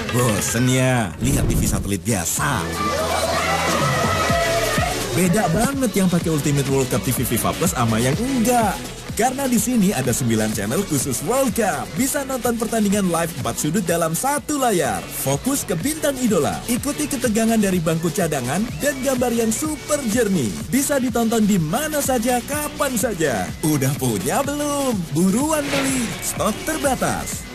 Bosen ya, lihat TV satelit biasa. Beda banget yang pakai Ultimate World Cup TV FIFA Plus sama yang enggak. Karena di sini ada 9 channel khusus World Cup. Bisa nonton pertandingan live 4 sudut dalam satu layar. Fokus ke bintang idola. Ikuti ketegangan dari bangku cadangan dan gambar yang super jernih. Bisa ditonton di mana saja, kapan saja. Udah punya belum? Buruan beli. Stok terbatas.